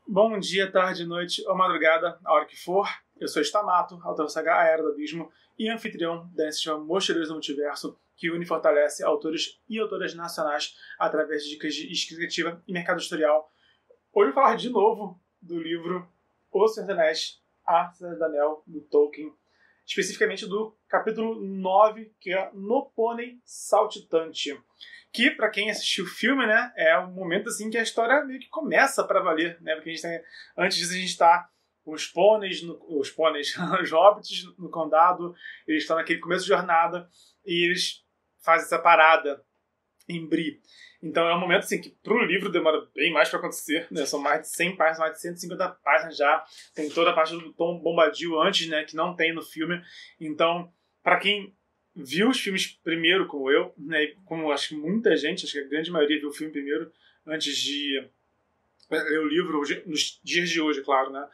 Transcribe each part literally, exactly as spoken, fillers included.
Bom dia, tarde, noite ou madrugada, a hora que for. Eu sou Stamato, autor da saga A Era do Abismo e anfitrião da iniciativa Mochileiros do Multiverso, que une e fortalece autores e autoras nacionais através de dicas de escrita criativa e mercado editorial. Hoje eu vou falar de novo do livro O Senhor dos Anéis, A Cidade do Anel, do Tolkien, especificamente do capítulo nove, que é No Pônei Saltitante. Que, pra quem assistiu o filme, né, é um momento assim que a história meio que começa pra valer, né? Porque a gente tem, antes disso a gente tá com os pôneis, no, os pôneis, os hobbits no condado, eles estão naquele começo de jornada e eles fazem essa parada em Bree. Então é um momento assim que pro livro demora bem mais pra acontecer, né? São mais de cem páginas, mais de cento e cinquenta páginas já. Tem toda a parte do Tom Bombadil antes, né, que não tem no filme. Então, pra quem viu os filmes primeiro, como eu, né, como acho que muita gente, acho que a grande maioria viu o filme primeiro, antes de ler o livro, nos dias de hoje, claro, né?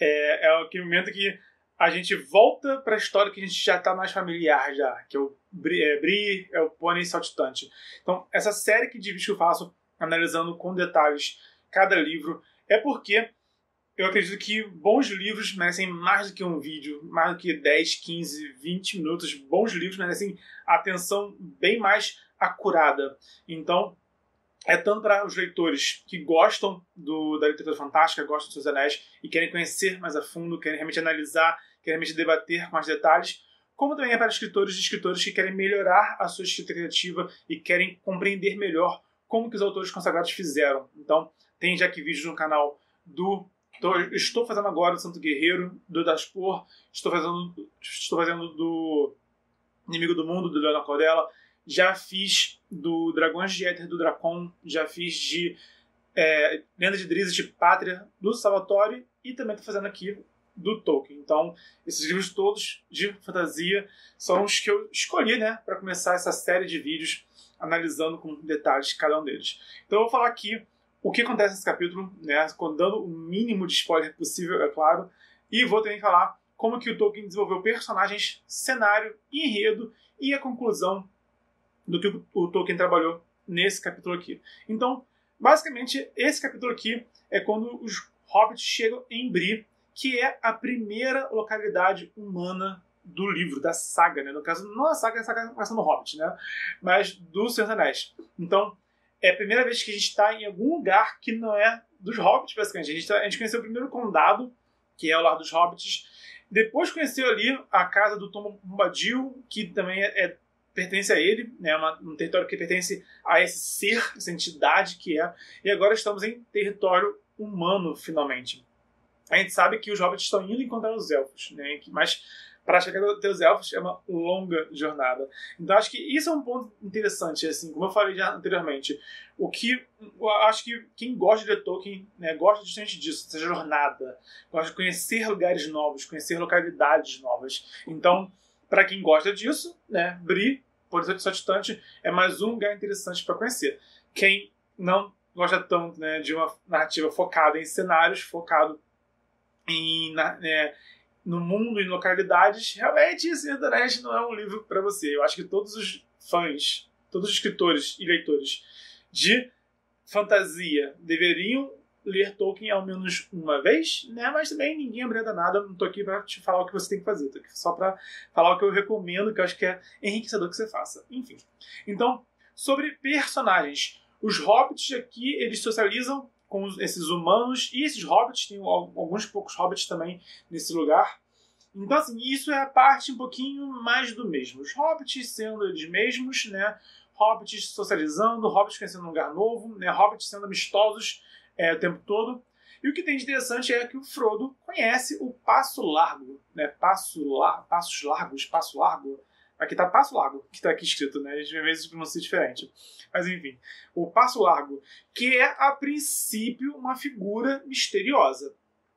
É, é aquele momento que a gente volta para a história que a gente já está mais familiar, já, que é o Bree, é, Bree, é o Pônei Saltitante. Então, essa série de vídeos que eu faço, analisando com detalhes cada livro, é porque eu acredito que bons livros merecem mais do que um vídeo, mais do que dez, quinze, vinte minutos. Bons livros merecem atenção bem mais acurada. Então, é tanto para os leitores que gostam do, da literatura fantástica, gostam dos Seus Anéis e querem conhecer mais a fundo, querem realmente analisar, querem realmente debater com mais detalhes, como também é para escritores e escritores que querem melhorar a sua escrita criativa e querem compreender melhor como que os autores consagrados fizeram. Então, tem já aqui vídeos no canal do Estou fazendo agora do Santo Guerreiro, do Daspor, estou fazendo, estou fazendo do Inimigo do Mundo, do Leonardo Cordella, já fiz do Dragões de Éter, do Dracon, já fiz de é, Lenda de Drizzt, de Pátria, do Salvatore, e também estou fazendo aqui do Tolkien. Então, esses livros todos de fantasia são os que eu escolhi, né, para começar essa série de vídeos analisando com detalhes cada um deles. Então, eu vou falar aqui o que acontece nesse capítulo, né, dando o mínimo de spoiler possível, é claro, e vou também falar como que o Tolkien desenvolveu personagens, cenário, enredo e a conclusão do que o Tolkien trabalhou nesse capítulo aqui. Então, basicamente, esse capítulo aqui é quando os hobbits chegam em Bree, que é a primeira localidade humana do livro, da saga, né? No caso, não a saga, a saga começa no Hobbit, né? Mas do Senhor dos Anéis. Então, é a primeira vez que a gente está em algum lugar que não é dos Hobbits, basicamente. A gente, tá, a gente conheceu o primeiro condado, que é o lar dos Hobbits. Depois conheceu ali a casa do Tom Bombadil, que também é, é, pertence a ele, né? Uma, um território que pertence a esse ser, essa entidade que é. E agora estamos em território humano, finalmente. A gente sabe que os Hobbits estão indo encontrar os Elfos, né? Mas para chegar até os Elfos é uma longa jornada. Então acho que isso é um ponto interessante, assim, como eu falei já anteriormente. O que eu acho que quem gosta de ler Tolkien, né, gosta justamente disso, dessa jornada. Gosta de conhecer lugares novos, conhecer localidades novas. Então, para quem gosta disso, né, Bree, por exemplo, Saltitante, é mais um lugar interessante para conhecer. Quem não gosta tanto, né, de uma narrativa focada em cenários, focado em né, no mundo e em localidades, realmente Senhor dos Anéis não é um livro para você. Eu acho que todos os fãs, todos os escritores e leitores de fantasia deveriam ler Tolkien ao menos uma vez, né? Mas também ninguém abrenda nada, não tô aqui para te falar o que você tem que fazer, tô aqui só para falar o que eu recomendo, que eu acho que é enriquecedor que você faça. Enfim. Então, sobre personagens. Os hobbits aqui, eles socializam com esses humanos, e esses hobbits, tem alguns poucos hobbits também nesse lugar. Então, assim, isso é a parte um pouquinho mais do mesmo. Os hobbits sendo eles mesmos, né? Hobbits socializando, hobbits conhecendo um lugar novo, né? Hobbits sendo amistosos é, o tempo todo. E o que tem de interessante é que o Frodo conhece o Passo Largo, né? Passo lar Passos Largos, Passo Largo. Aqui tá Passo Largo, que tá aqui escrito, né? A gente às vezes pronuncia diferente. Mas enfim, o Passo Largo, que é, a princípio, uma figura misteriosa.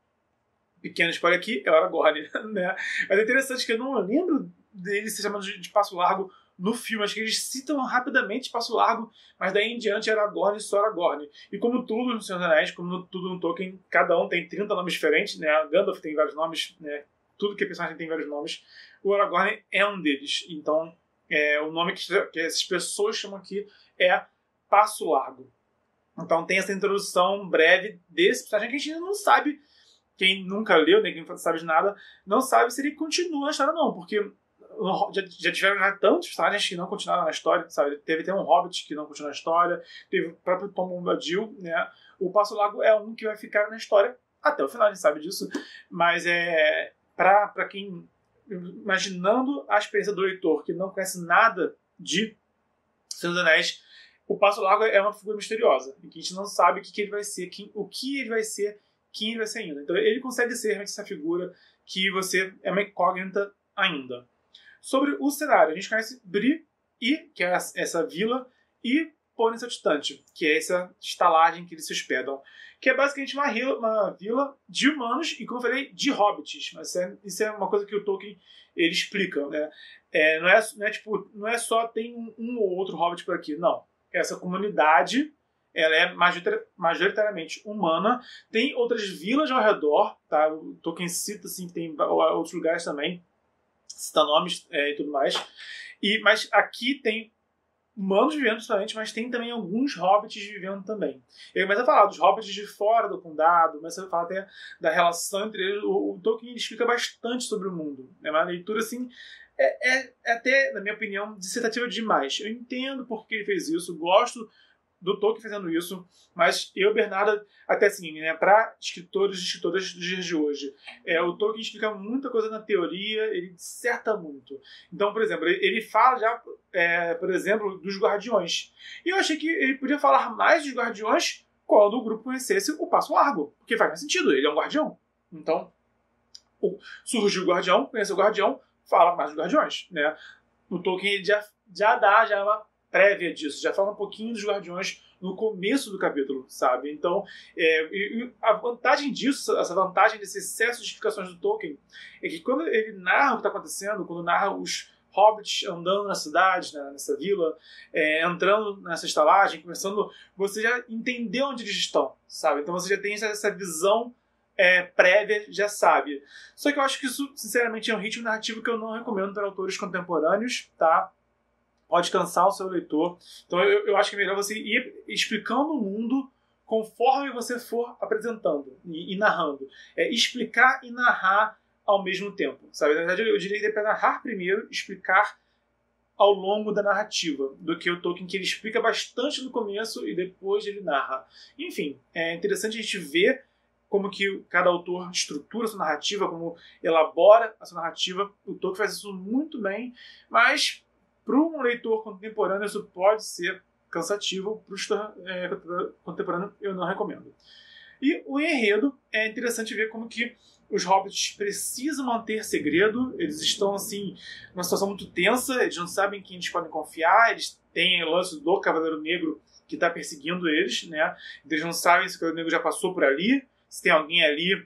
Pequeno spoiler aqui, é o Aragorn, né? Mas é interessante que eu não lembro dele ser chamado de, de Passo Largo no filme. Acho que eles citam rapidamente Passo Largo, mas daí em diante era Aragorn e só Aragorn. E como tudo no Senhor dos Anéis, como tudo no Tolkien, cada um tem trinta nomes diferentes, né? A Gandalf tem vários nomes, né? Tudo que é personagem tem vários nomes. O Aragorn é um deles. Então, é, o nome que, que essas pessoas chamam aqui é Passo Largo. Então tem essa introdução breve desse personagem que a gente ainda não sabe, quem nunca leu, nem quem não sabe de nada, não sabe se ele continua na história não, porque já, já tiveram já tantos personagens que não continuaram na história, sabe? Teve até um Hobbit que não continuou na história, teve o próprio Tom Bombadil, né? O Passo Largo é um que vai ficar na história até o final, a gente sabe disso, mas é pra, pra quem, imaginando a experiência do leitor que não conhece nada de Senhor dos Anéis, o Passo Largo é uma figura misteriosa, e que a gente não sabe o que, que ele vai ser, quem, o que ele vai ser, quem ele vai ser ainda. Então ele consegue ser realmente essa figura que você é uma incógnita ainda. Sobre o cenário, a gente conhece Bree, e, que é essa vila, e Pônei Saltitante, que é essa estalagem que eles se hospedam, que é basicamente uma, vila, uma vila de humanos e, como eu falei, de hobbits. Mas é, isso é uma coisa que o Tolkien ele explica, né? É, não, é, não, é, tipo, não é só tem um, um ou outro hobbit por aqui, não. Essa comunidade ela é majoritariamente humana, tem outras vilas ao redor, tá? O Tolkien cita assim, que tem outros lugares também, cita nomes é, e tudo mais. E, mas aqui tem humanos vivendo justamente, mas tem também alguns hobbits vivendo também. Ele começa a falar dos hobbits de fora do condado, começa a falar até da relação entre eles. O, o Tolkien explica bastante sobre o mundo. É uma leitura assim, é, é, é até, na minha opinião, dissertativa demais. Eu entendo por que ele fez isso, gosto do Tolkien fazendo isso, mas eu, Bernarda, até assim, né, para escritores e escritoras dos dias de hoje, é, o Tolkien explica muita coisa na teoria, ele disserta muito. Então, por exemplo, ele, ele fala já, é, por exemplo, dos Guardiões. E eu achei que ele podia falar mais dos Guardiões quando o grupo conhecesse o Passo Largo, porque faz mais sentido, ele é um guardião. Então, o, surgiu o Guardião, conheceu o Guardião, fala mais dos Guardiões, né? O Tolkien já, já dá já uma prévia disso, já fala um pouquinho dos Guardiões no começo do capítulo, sabe? Então, é, e a vantagem disso, essa vantagem desse excesso de explicações do Tolkien, é que quando ele narra o que está acontecendo, quando narra os hobbits andando na cidade, né, nessa vila, é, entrando nessa estalagem, começando, você já entendeu onde eles estão, sabe? Então você já tem essa, essa visão é, prévia, já sabe. Só que eu acho que isso, sinceramente, é um ritmo narrativo que eu não recomendo para autores contemporâneos, tá? Pode cansar o seu leitor. Então eu, eu acho que é melhor você ir explicando o mundo conforme você for apresentando e, e narrando. É explicar e narrar ao mesmo tempo, sabe? Na verdade, eu diria que é para narrar primeiro, explicar ao longo da narrativa, do que o Tolkien, que ele explica bastante no começo e depois ele narra. Enfim, é interessante a gente ver como que cada autor estrutura a sua narrativa, como elabora a sua narrativa. O Tolkien faz isso muito bem, mas para um leitor contemporâneo isso pode ser cansativo, para o leitor é, contemporâneo eu não recomendo. E o enredo é interessante ver como que os hobbits precisam manter segredo, eles estão assim numa situação muito tensa, eles não sabem quem eles podem confiar, eles têm o lance do Cavaleiro Negro que está perseguindo eles, né? Eles não sabem se o Cavaleiro Negro já passou por ali, se tem alguém ali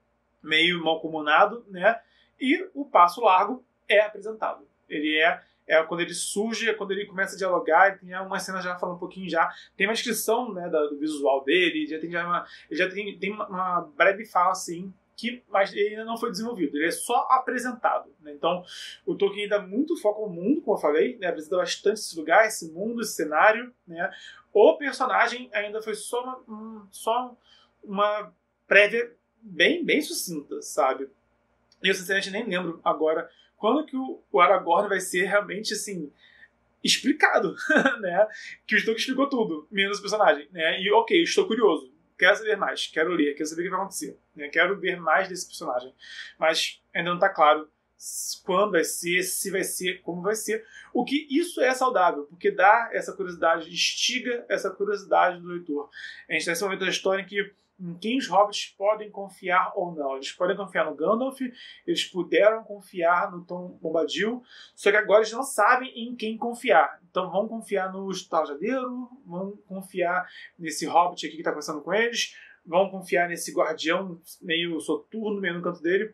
meio malcomunado, né? E o Passo Largo é apresentado. Ele é É quando ele surge, é quando ele começa a dialogar, tem uma cena já falando um pouquinho já, tem uma descrição, né, do visual dele, já tem, já uma, ele já tem, tem uma, uma breve fala assim, que, mas ele ainda não foi desenvolvido, ele é só apresentado, né? Então o Tolkien dá muito foco ao mundo, como eu falei, né, apresenta bastante esse lugar, esse mundo, esse cenário, né? O personagem ainda foi só uma, um, só uma prévia bem, bem sucinta, sabe? E eu sinceramente nem lembro agora quando que o, o Aragorn vai ser realmente, assim, explicado, né? Que o Tolkien explicou tudo, menos o personagem, né? E, ok, estou curioso, quero saber mais, quero ler, quero saber o que vai acontecer, né? Quero ver mais desse personagem. Mas ainda não está claro quando vai ser, se vai ser, como vai ser. O que isso é saudável, porque dá essa curiosidade, instiga essa curiosidade do leitor. A gente está nesse momento da história em que em quem os hobbits podem confiar ou não. Eles podem confiar no Gandalf, eles puderam confiar no Tom Bombadil, só que agora eles não sabem em quem confiar. Então vão confiar no Estalajadeiro, vão confiar nesse hobbit aqui que está conversando com eles, vão confiar nesse guardião meio soturno, meio no canto dele.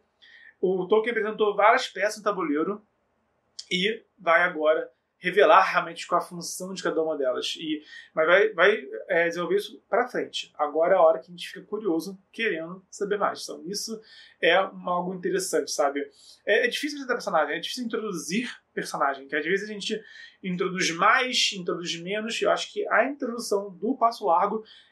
O Tolkien apresentou várias peças no tabuleiro e vai agora revelar realmente qual a função de cada uma delas. E, mas vai, vai é, desenvolver isso para frente. Agora é a hora que a gente fica curioso, querendo saber mais. Então isso é uma, algo interessante, sabe? É, é difícil apresentar personagem, é difícil introduzir personagem, que às vezes a gente introduz mais, introduz menos. Eu acho que a introdução do Passo Largo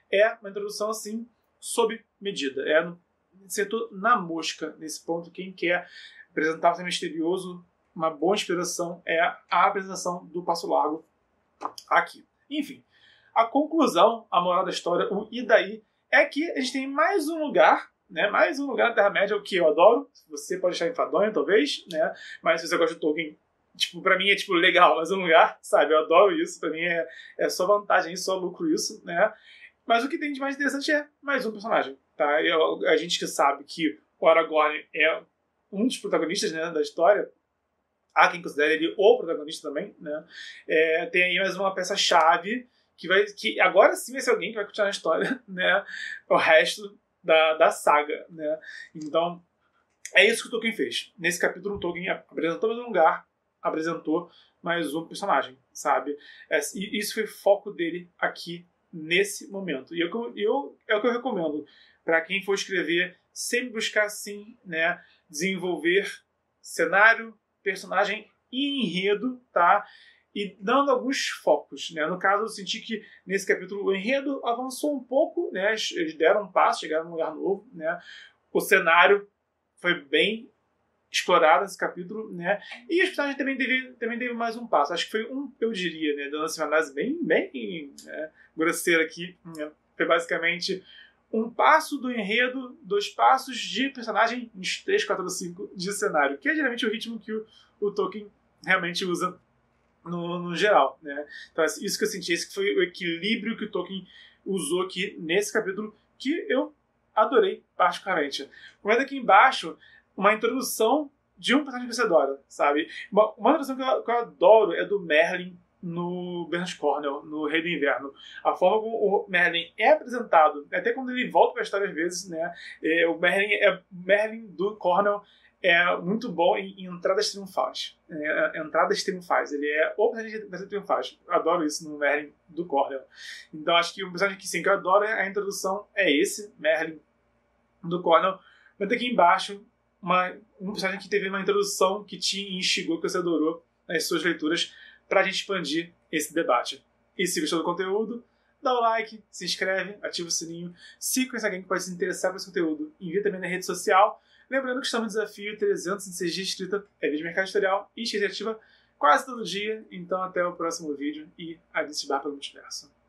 é uma introdução assim, sob medida. É no setor na mosca, nesse ponto. Quem quer apresentar o tema misterioso, uma boa inspiração é a apresentação do Passo Largo aqui. Enfim, a conclusão, a moral da história, o e daí, é que a gente tem mais um lugar, né, mais um lugar na Terra-média, o que eu adoro. Você pode achar enfadonho, talvez, né, mas se você gosta de Tolkien, tipo, pra mim é tipo legal, mas um lugar, sabe, eu adoro isso, pra mim é, é só vantagem, só lucro isso, né. Mas o que tem de mais interessante é mais um personagem, tá? Eu, a gente que sabe que o Aragorn é um dos protagonistas, né, da história, há quem considere ele o protagonista também, né? É, tem aí mais uma peça-chave que, vai, que agora sim vai ser alguém que vai continuar a história, né? O resto da, da saga, né? Então, é isso que o Tolkien fez. Nesse capítulo, o Tolkien apresentou mais um lugar, apresentou mais um personagem, sabe? É, e isso foi o foco dele aqui nesse momento. E eu, eu, é o que eu recomendo para quem for escrever, sempre buscar, sim, né, desenvolver cenário, personagem e enredo, tá? E dando alguns focos, né? No caso, eu senti que nesse capítulo o enredo avançou um pouco, né? Eles deram um passo, chegaram num lugar novo, né? O cenário foi bem explorado nesse capítulo, né? E os personagens também teve, também teve mais um passo. Acho que foi um, eu diria, né? Dando assim, uma análise bem, bem é, grosseira aqui, né? Foi basicamente um passo do enredo, dois passos de personagem, uns três, quatro, cinco de cenário, que é geralmente o ritmo que o, o Tolkien realmente usa no, no geral, né? Então, isso que eu senti, esse foi o equilíbrio que o Tolkien usou aqui nesse capítulo, que eu adorei particularmente. Comenta aqui embaixo uma introdução de um personagem que você adora, sabe? Uma, uma introdução que eu, que eu adoro é do Merlin no Bernard Cornwell, no Rei do Inverno. A forma como o Merlin é apresentado, até quando ele volta para a história às vezes, né? É, o Merlin, é, Merlin do Cornwell é muito bom em, em entradas triunfais. É, entradas triunfais. Ele é o personagem das triunfais. Adoro isso no Merlin do Cornwell. Então acho que o personagem que sim, que eu adoro a introdução é esse, Merlin do Cornwell. Mas aqui embaixo Uma, um personagem que teve uma introdução que te instigou, que você adorou nas suas leituras, para a gente expandir esse debate. E se gostou do conteúdo, dá o like, se inscreve, ativa o sininho, se conhece alguém que pode se interessar por esse conteúdo, envia também na rede social. Lembrando que estamos no desafio trezentos e seis dias de escrita, é vídeo de mercado editorial e escrita ativa quase todo dia. Então até o próximo vídeo e a gente se barra pelo multiverso.